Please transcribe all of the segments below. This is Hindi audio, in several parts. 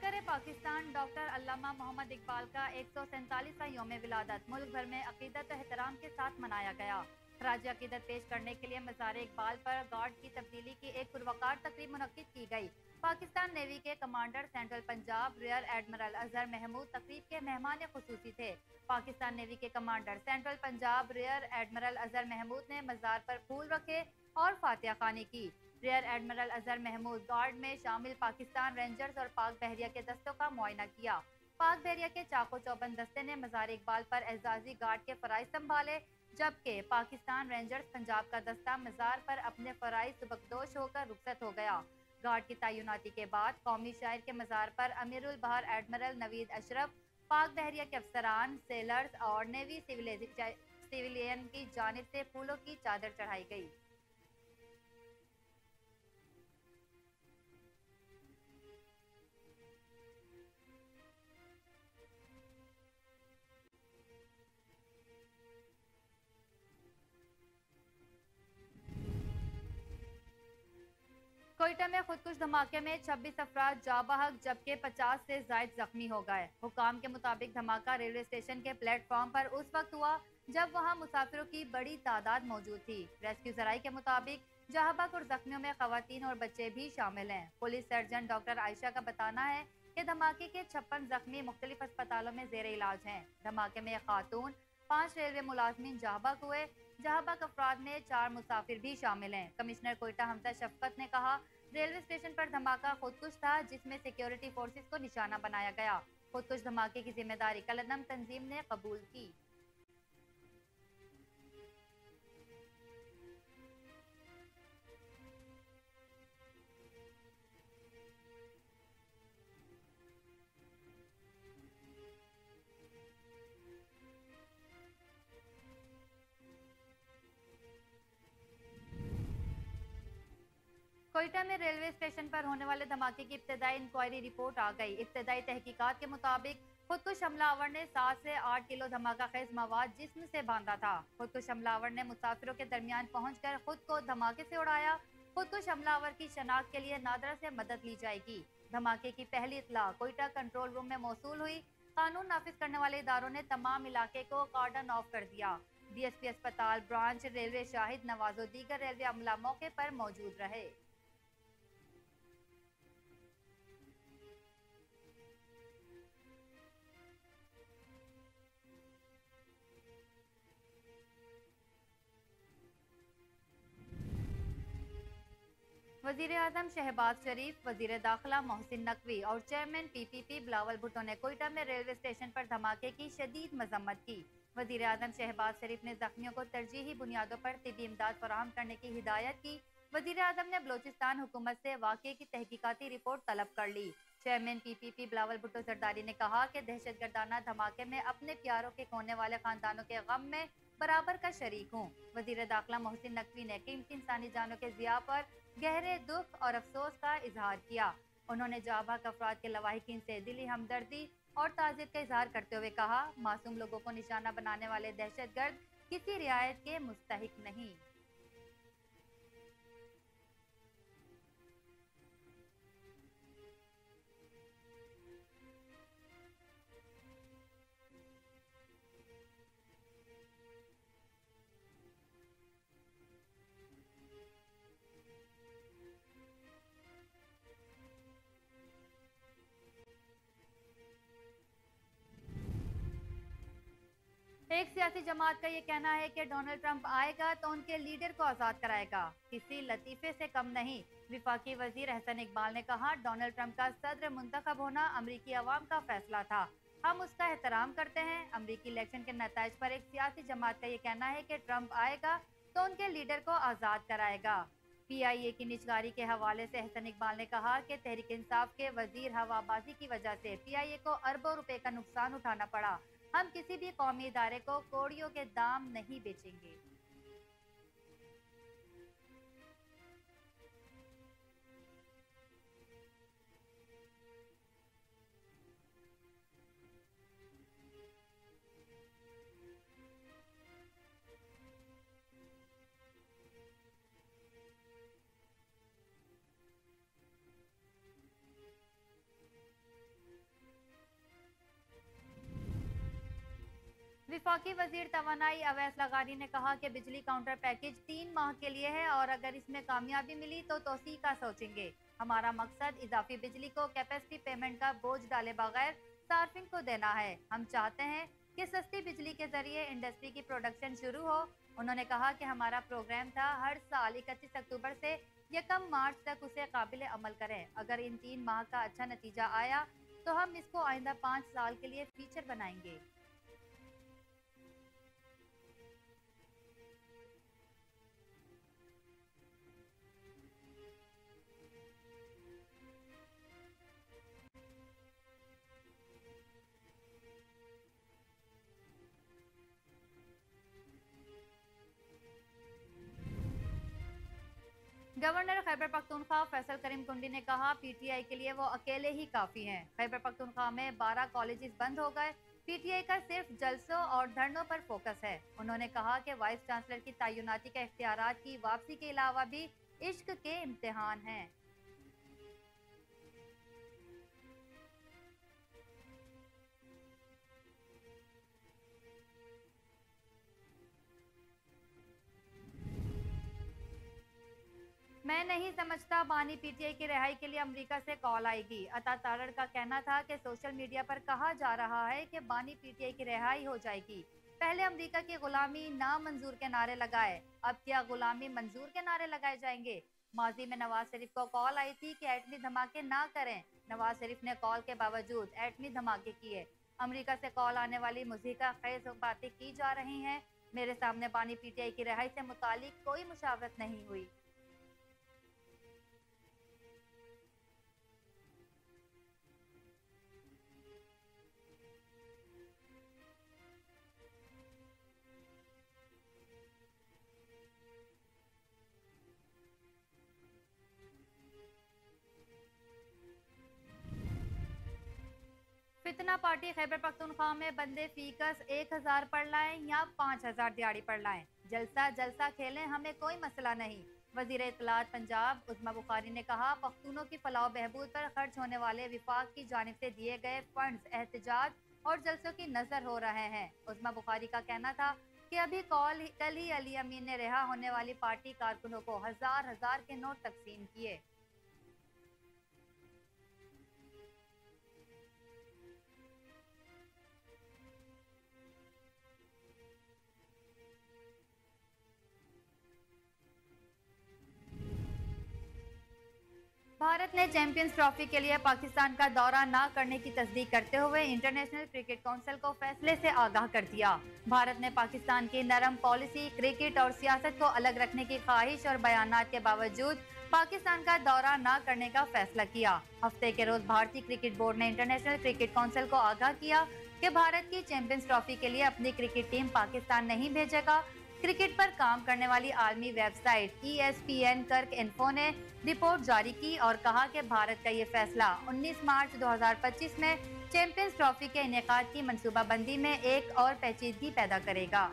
लश्कर पाकिस्तान डॉक्टर अल्लामा मोहम्मद इकबाल का 147वां यौम विलादत मुल्क भर में अकीदत और एहतराम के साथ मनाया गया। खराज अकीदत पेश करने के लिए मज़ार इकबाल पर गार्ड की तब्दीली की एक पुरवकार तकरीब मुनक्किद की गई। पाकिस्तान नेवी के commander central Punjab rear admiral Azhar Mahmood तकरीब के मेहमान खुसूसी थे। पाकिस्तान नेवी के commander central Punjab rear admiral Azhar Mahmood ने मज़ार पर फूल रखे और फातिहा खानी की। Rear admiral Azhar Mahmood guard में शामिल पाकिस्तान रेंजर्स और पाक बहरिया के दस्तों का मुआयना किया। पाक बहरिया के चाको चौबंद दस्ते ने मज़ार इकबाल पर एजाजी गार्ड के फराइज संभाले, जबकि पाकिस्तान रेंजर्स पंजाब का दस्ता मज़ार पर अपने फराइज सुबकदोश होकर रुखसत हो गया। गार्ड की तैनाती के बाद कौमी शायर के मज़ार पर अमीरुल बहर एडमिरल नवीद अशरफ, पाक बहरिया के अफसरान, सेलर्स और नेवी सिविलियन की जानिब से फूलों की चादर चढ़ाई गई। कोयटा में खुदकुश धमाके में 26 अफराद जाँ बहक जबकि 50 से जायद जख्मी हो गए। हुकाम के मुताबिक धमाका रेलवे स्टेशन के प्लेटफॉर्म पर उस वक्त हुआ जब वहां मुसाफिरों की बड़ी तादाद मौजूद थी। रेस्क्यू जराई के मुताबिक जहाँ बहक और जख्मियों में खवातीन और बच्चे भी शामिल हैं। पुलिस सर्जन डॉक्टर आयशा का बताना है कि धमाके के 56 जख्मी मुख्तलिफ अस्पतालों में जेर इलाज हैं। धमाके में खातून 5 रेलवे मुलाजमीन जहाँ बहक हुए। जहाँ बहक अफराद में 4 मुसाफिर भी शामिल हैं। कमिश्नर कोयटा हमजा शफकत ने कहा, रेलवे स्टेशन पर धमाका खुदकुश था जिसमें सिक्योरिटी फोर्सेस को निशाना बनाया गया। खुदकुश धमाके की जिम्मेदारी कलदम तंजीम ने कबूल की। कोयटा में रेलवे स्टेशन पर होने वाले धमाके की इब्तदाई इंक्वायरी रिपोर्ट आ गई। इब्तदाई तहकीकात के मुताबिक खुदकुश हमलावर ने 7 से 8 किलो धमाका खेज मवाद जिस्म से बांधा था। खुदकुश हमलावर ने मुसाफिरों के दरमियान पहुंचकर खुद को धमाके से उड़ाया। खुदकुश हमलावर की शनाख्त के लिए नादरा से मदद ली जाएगी। धमाके की पहली इत्तला कोयटा कंट्रोल रूम में मौसूल हुई। कानून नाफिज करने वाले इदारों ने तमाम इलाके को कार्डन ऑफ कर दिया। डीएसपी अस्पताल ब्रांच, रेलवे शाहिद नवाजो दीगर रेलवे अमला मौके पर मौजूद रहे। वजीर आजम शहबाज शरीफ, वजीर दाखिला मोहसिन नकवी और चेयरमैन पीपीपी बिलावल भुट्टो ने कोयटा में रेलवे स्टेशन पर धमाके की शदीद मजम्मत की। वजीर आजम शहबाज शरीफ ने जख्मियों को तरजीही बुनियादों पर तिबी इमदाद फराहम करने की हिदायत की। वजीर आजम ने बलोचिस्तान हुकूमत से वाक़े की तहकीकाती रिपोर्ट तलब कर ली। चेयरमैन पीपीपी बिलावल भुट्टो जरदारी ने कहा कि दहशतगर्दाना धमाके में अपने प्यारों के खोने वाले खानदानों के गम में बराबर का शरीक हूँ। वजीर दाखिला मोहसिन नकवी ने कीमती इंसानी जानों के ज़िया पर गहरे दुख और अफसोस का इजहार किया। उन्होंने जाबाक अफराद के लवाहिकीन से दिली हमदर्दी और ताज़ियत का इजहार करते हुए कहा, मासूम लोगों को निशाना बनाने वाले दहशतगर्द किसी रियायत के मुस्तहिक नहीं। एक सियासी जमात का ये कहना है कि डोनाल्ड ट्रंप आएगा तो उनके लीडर को आज़ाद कराएगा। किसी लतीफ़े से कम नहीं। विफाकी वजीर एहसन इकबाल ने कहा, डोनाल्ड ट्रंप का सदर मुंतखब होना अमरीकी अवाम का फैसला था। हम उसका एहतराम करते हैं। अमरीकी इलेक्शन के नताइज पर एक सियासी जमात का ये कहना है कि ट्रंप आएगा तो उनके लीडर को आज़ाद कराएगा। PIA की निजगारी के हवाले से एहसन इकबाल ने कहा कि तहरीक इंसाफ के वजीर हवाबाजी की वजह से PIA को अरबों रुपए का नुकसान उठाना पड़ा। हम किसी भी कौमी इदारे को कोड़ियों के दाम नहीं बेचेंगे। विफाकी वजीर तवानाई अवैस लगानी ने कहा कि बिजली काउंटर पैकेज 3 माह के लिए है और अगर इसमें कामयाबी मिली तो तोसी का सोचेंगे। हमारा मकसद इजाफी बिजली को कैपेसिटी पेमेंट का बोझ डाले बगैर सार्फिन को देना है। हम चाहते हैं कि सस्ती बिजली के जरिए इंडस्ट्री की प्रोडक्शन शुरू हो। उन्होंने कहा कि हमारा प्रोग्राम था हर साल 31 अक्टूबर से 1 मार्च तक उसे काबिल अमल करें। अगर इन 3 माह का अच्छा नतीजा आया तो हम इसको आइंदा 5 साल के लिए फीचर बनाएंगे। गवर्नर खैबर पख्तूनख्वा फैसल करीम कुंडी ने कहा पीटीआई के लिए वो अकेले ही काफी हैं। खैबर पख्तूनख्वा में 12 कॉलेजेस बंद हो गए। पीटीआई का सिर्फ जलसों और धरनों पर फोकस है। उन्होंने कहा कि वाइस चांसलर की तैनाती का इख्तियारात की वापसी के अलावा भी इश्क के इम्तिहान हैं। मैं नहीं समझता बानी पीटीआई की रिहाई के लिए अमेरिका से कॉल आएगी। अता तारड़ का कहना था कि सोशल मीडिया पर कहा जा रहा है कि बानी पीटीआई की रिहाई हो जाएगी। पहले अमेरिका की गुलामी ना मंजूर के नारे लगाए, अब क्या गुलामी मंजूर के नारे लगाए जाएंगे। माजी में नवाज शरीफ को कॉल आई थी कि एटमी धमाके ना करें। नवाज शरीफ ने कॉल के बावजूद एटमी धमाके किए। अमेरिका से कॉल आने वाली मुज़ीका खेज बातें की जा रही हैं। मेरे सामने बानी पीटीआई की रिहाई से मुतालिक कोई मुशावरत नहीं हुई। फितना पार्टी खैबर पख्तूनख्वा में बंदे फीकस 1000 पढ़ लाएं या 5000 दिहाड़ी पढ़ लाएं, जलसा जलसा खेलें, हमें कोई मसला नहीं। वजीर इत्तलात पंजाब उस्मा बुखारी ने कहा पख्तूनों की फलाह बहबूद पर खर्च होने वाले विफाक की जानिब से दिए गए फंड्स एहतजाज और जलसों की नजर हो रहे हैं। उस्मा बुखारी का कहना था कि अभी कल ही अली अमीन ने रिहा होने वाली पार्टी कारकुनों को हजार हजार के नोट तकसीम किए। भारत ने चैंपियंस ट्रॉफी के लिए पाकिस्तान का दौरा न करने की तस्दीक करते हुए इंटरनेशनल क्रिकेट काउंसिल को फैसले से आगाह कर दिया। भारत ने पाकिस्तान की नरम पॉलिसी, क्रिकेट और सियासत को अलग रखने की ख्वाहिश और बयानात के बावजूद पाकिस्तान का दौरा न करने का फैसला किया। हफ्ते के रोज भारतीय क्रिकेट बोर्ड ने इंटरनेशनल क्रिकेट काउंसिल को आगाह किया कि भारत की चैंपियंस ट्रॉफी के लिए अपनी क्रिकेट टीम पाकिस्तान नहीं भेजेगा। क्रिकेट पर काम करने वाली आलमी वेबसाइट ESPN कर्क इन्फो ने रिपोर्ट जारी की और कहा कि भारत का ये फैसला 19 मार्च 2025 में चैंपियंस ट्रॉफी के इनेकाद की मंसूबाबंदी में एक और पेचीदगी पैदा करेगा।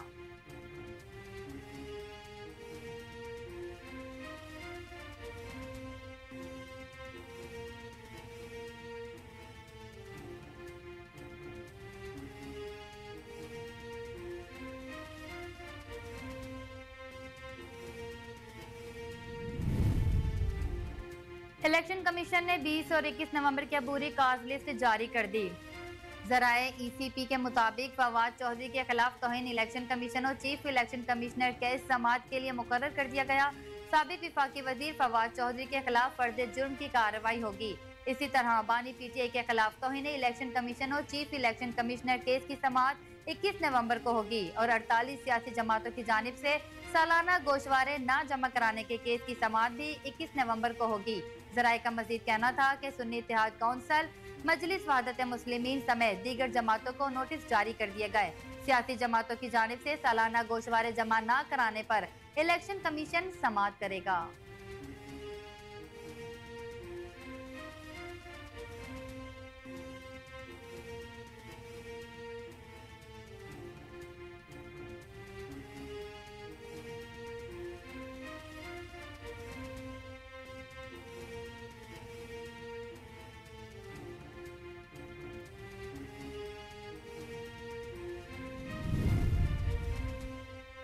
इलेक्शन कमीशन ने 20 और 21 नवंबर की अबूरी काज लिस्ट जारी कर दी। जराए ECP के मुताबिक फवाद चौधरी के खिलाफ तौहीन इलेक्शन कमीशन और चीफ इलेक्शन कमिश्नर केस समाअत के लिए मुकर्रर कर दिया गया। साबिक विफाकी वजीर फवाद चौधरी के खिलाफ फर्द जुर्म की कार्रवाई होगी। इसी तरह बानी PTI के खिलाफ तौहीन इलेक्शन कमीशन और चीफ इलेक्शन कमिश्नर केस की समाअत 21 नवंबर को होगी और 48 सियासी जमातों की जानिब से सालाना गोशवारे न जमा कराने के केस की समाअत भी 21 नवंबर को होगी। जराए का मजीद कहना था कि सुन्नी इत्तेहाद काउंसिल, मजलिस वहदत मुस्लिमीन समेत दीगर जमातों को नोटिस जारी कर दिए गए। सियासी जमातों की जानिब से सालाना गोशवारे जमा न कराने पर इलेक्शन कमीशन समाअत करेगा।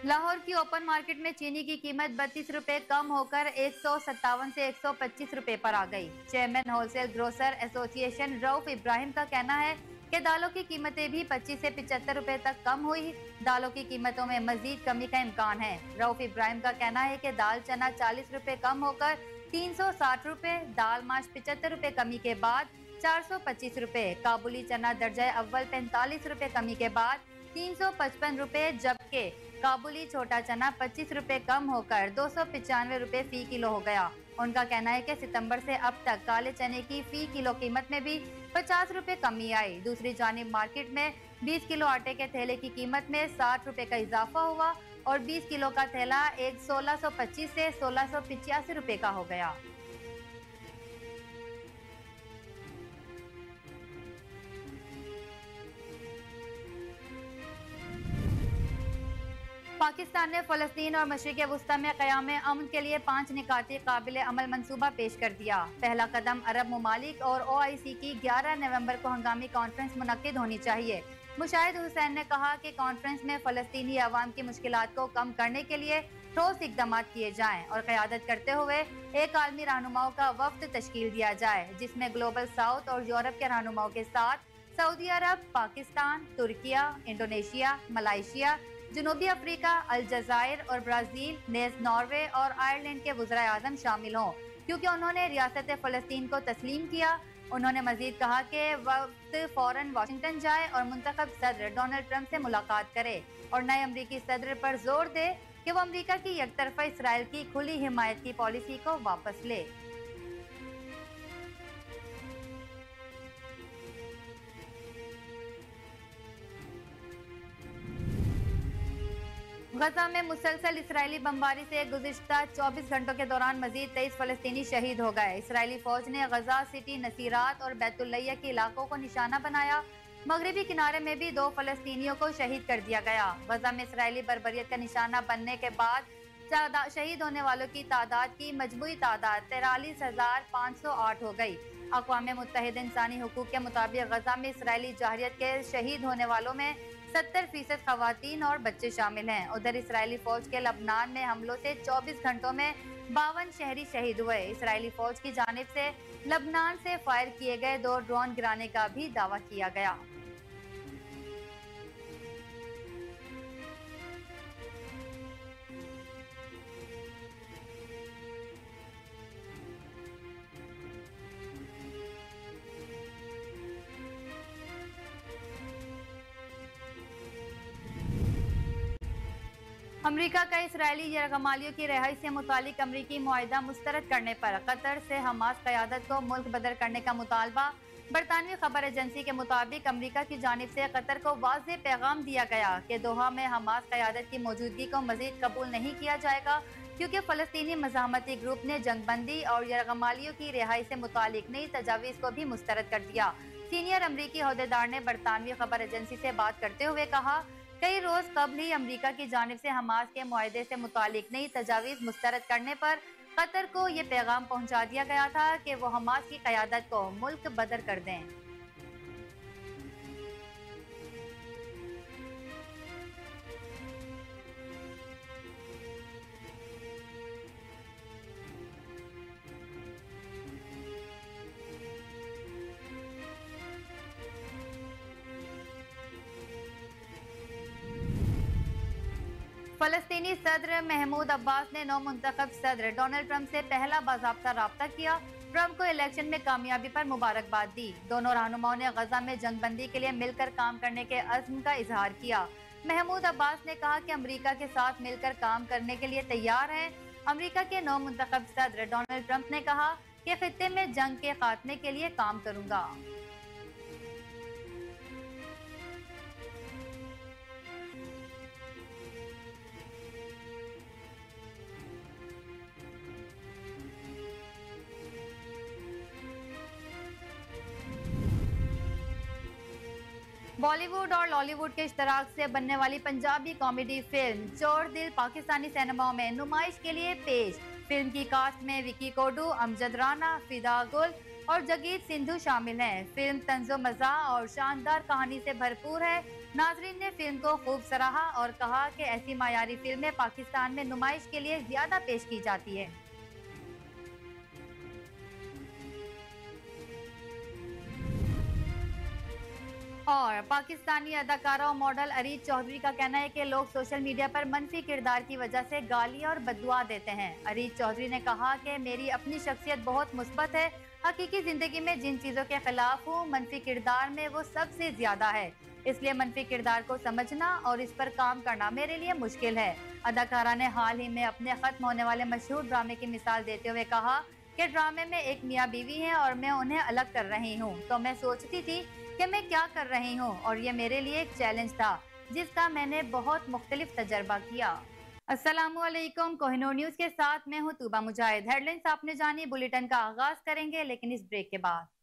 लाहौर की ओपन मार्केट में चीनी की कीमत 32 रुपए कम होकर 157 से 125 रुपए पर आ गई। Chairman wholesale grocer association Rauf Ibrahim का कहना है कि दालों की कीमतें भी 25 से 75 रुपए तक कम हुई। दालों की कीमतों में मजीद कमी का इम्कान है। रऊफ इब्राहिम का कहना है कि दाल चना 40 रुपए कम होकर 360 रुपए, दाल माश 75 रुपए कमी के बाद 425 रुपए, काबुली चना दर्जा अव्वल 45 रुपए कमी के बाद 355 रुपए, जबकि काबुली छोटा चना 25 रुपए कम होकर 295 रुपए फी किलो हो गया। उनका कहना है कि सितंबर से अब तक काले चने की फी किलो कीमत में भी 50 रुपए कमी आई। दूसरी जानिब मार्केट में 20 किलो आटे के थैले की कीमत में 60 रुपए का इजाफा हुआ और 20 किलो का थैला 1625 से 1685 रुपए का हो गया। पाकिस्तान ने फ़लस्तीन और मशरिक़ वस्ता में क़याम अमन के लिए 5 निकाती काबिल अमल मनसूबा पेश कर दिया। पहला कदम अरब ममालिक और OIC की 11 नवंबर को हंगामी कॉन्फ्रेंस मुनक्किद होनी चाहिए। मुशाहिद हुसैन ने कहा कि कॉन्फ्रेंस में फ़लस्तीनी अवाम की मुश्किलात को कम करने के लिए ठोस इक़दाम किए जाएँ और क़यादत करते हुए एक आलमी रहनुमाओं का वफ़द तश्कील दिया जाए, जिसमें ग्लोबल साउथ और यूरोप के रहनुमाओं के साथ सऊदी अरब, पाकिस्तान, तुर्किया, इंडोनेशिया, मलाइशिया, जनूबी अफ्रीका, अलजायर और ब्राज़ील, नेज़ नॉर्वे और आयरलैंड के वज़राए आज़म शामिल हों, क्योंकि उन्होंने रियासत फ़लस्तीन को तस्लीम किया। उन्होंने मजीद कहा कि वक्त फ़ौरन वाशिंगटन जाए और मुंतखब सदर डोनाल्ड ट्रंप से मुलाकात करे और नए अमरीकी सदर पर जोर दे कि वो अमरीका की यकतरफा इसराइल की खुली हिमायत की पॉलिसी को वापस ले। गजा में मुसलसल इसराइली बमबारी से गुज़िश्ता 24 घंटों के दौरान मजीद 23 फलस्तीनी शहीद हो गए। इसराइली फौज ने गजा सिटी, नसीरात और बैतुल्लैया के इलाकों को निशाना बनाया। मगरबी किनारे में भी 2 फलस्तीनियों को शहीद कर दिया गया। गजा में इसराइली बर्बरियत का निशाना बनने के बाद शहीद होने वालों की तादाद की मजमूई तादाद 43,508 हो गई। अक़वाम मुत्तहिदा इंसानी हुकूक के मुताबिक गजा में इसराइली जहरियत के शहीद होने वालों में 70% खवातीन और बच्चे शामिल हैं। उधर इसराइली फौज के लबनान में हमलों से 24 घंटों में 52 शहरी शहीद हुए। इसराइली फौज की जानिब से लबनान से फायर किए गए 2 ड्रोन गिराने का भी दावा किया गया। अमरीका का इसराइली यरगमालियों की रिहाई से मुतालिक अमरीकी मुआहिदा मुस्तरद करने पर कतर से हमास क़यादत को मुल्क बदर करने का मुतालबा। बरतानवी खबर एजेंसी के मुताबिक अमरीका की जानिब से कतर को वाज़ेह पैगाम दिया गया कि दोहा में हमास क़यादत की मौजूदगी को मजीद कबूल नहीं किया जाएगा, क्योंकि फ़लस्तीनी मज़ाहमती ग्रुप ने जंगबंदी और यरगमालियों की रिहाई से मुतालिक नई तजावीज़ को भी मुस्तरद कर दिया। सीनियर अमरीकी अहदेदार ने बरतानवी खबर एजेंसी से बात करते हुए कहा, कई रोज कबल ही अमरीका की जानिब से हमास के मुआहदे से मुतालिक नई तजावीज़ मुस्तरद करने पर कतर को ये पैगाम पहुंचा दिया गया था कि वो हमास की क़यादत को मुल्क बदर कर दें। फलस्तीनी सदर महमूद अब्बास ने नौ मुंतखब सदर डोनाल्ड ट्रंप से पहला बाज़ाब्ता राब्ता किया। ट्रंप को इलेक्शन में कामयाबी पर मुबारकबाद दी। दोनों रहनुमाओं ने गजा में जंगबंदी के लिए मिलकर काम करने के अज़्म का इजहार किया। महमूद अब्बास ने कहा कि अमरीका के साथ मिलकर काम करने के लिए तैयार हैं। अमरीका के नौ मुंतखब सदर डोनाल्ड ट्रंप ने कहा कि खित्ते में जंग के खात्मे के लिए काम करूंगा। बॉलीवुड और लॉलीवुड के इश्तराक से बनने वाली पंजाबी कॉमेडी फिल्म चोर दिल पाकिस्तानी सिनेमाओं में नुमाइश के लिए पेश। फिल्म की कास्ट में विकी कोडू, अमजद राना, फिदा गुल और जगीर सिंधु शामिल हैं। फिल्म तंजो मज़ा और शानदार कहानी से भरपूर है, नाजरीन ने फिल्म को खूब सराहा और कहा कि ऐसी मायारी फिल्में पाकिस्तान में नुमाइश के लिए ज्यादा पेश की जाती है। और पाकिस्तानी अदाकारा और मॉडल अरीज चौधरी का कहना है कि लोग सोशल मीडिया पर मनफी किरदार की वजह से गालियां और बददुआ देते हैं। अरीज चौधरी ने कहा कि मेरी अपनी शख्सियत बहुत मुस्बत है, हकीकी जिंदगी में जिन चीजों के खिलाफ हूँ मनफी किरदार में वो सबसे ज्यादा है, इसलिए मनफी किरदार को समझना और इस पर काम करना मेरे लिए मुश्किल है। अदाकारा ने हाल ही में अपने खत्म होने वाले मशहूर ड्रामे की मिसाल देते हुए कहा कि ड्रामे में एक मियाँ बीवी है और मैं उन्हें अलग कर रही हूँ, तो मैं सोचती थी कि मैं क्या कर रही हूँ और ये मेरे लिए एक चैलेंज था जिसका मैंने बहुत मुख्तलिफ तजर्बा किया। अस्सलामुअलैकुम, कोहिनूर न्यूज के साथ मैं हूँ तूबा मुजाहिद। हेडलाइंस आपने जानी, बुलेटिन का आगाज करेंगे लेकिन इस ब्रेक के बाद।